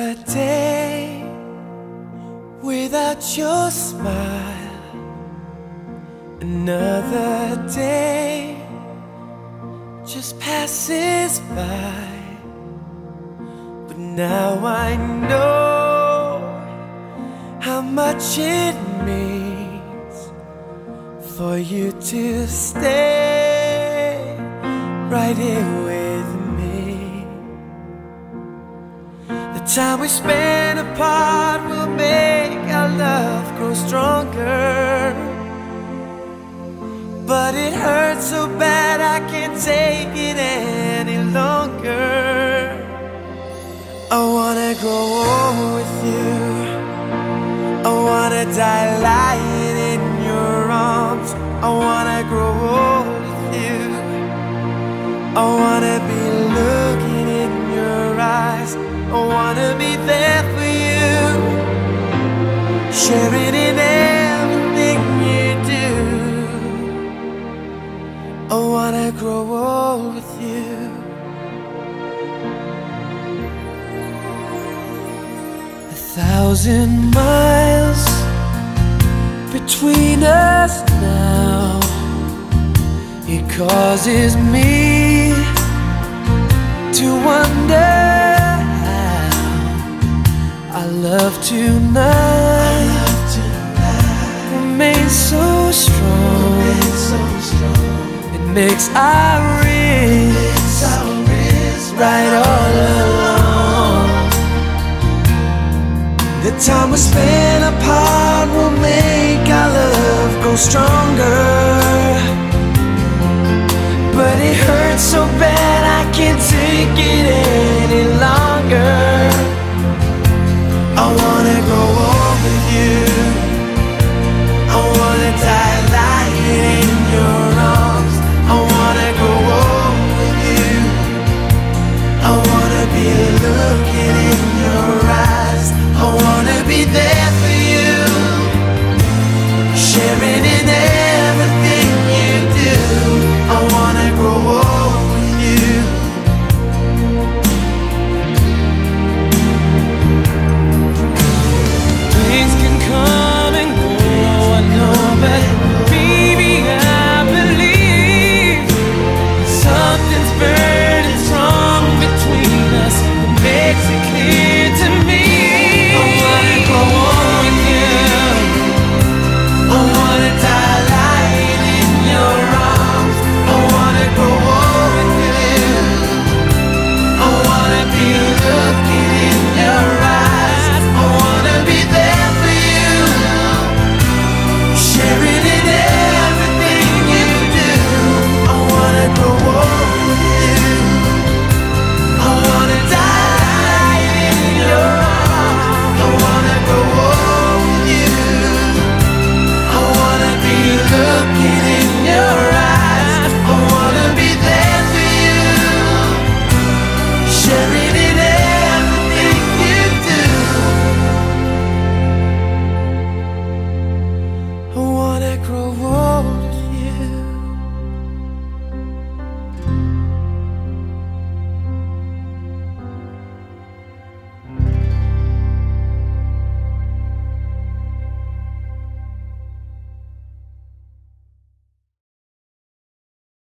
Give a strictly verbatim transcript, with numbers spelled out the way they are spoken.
Another day without your smile, another day just passes by. But now I know how much it means for you to stay right here with me. The time we spend apart will make our love grow stronger, but it hurts so bad I can't take it any longer. I wanna grow old with you, I wanna die lying in your arms. I wanna grow old with you, I wanna be looking in your eyes. I wanna be there for you, sharing in everything you do. I wanna grow old with you. A thousand miles between us now, it causes me to wonder how our love tonight remains so strong. It makes our wrists right all along. The time we spend apart will make our love grow stronger, but it hurts so bad I can't take it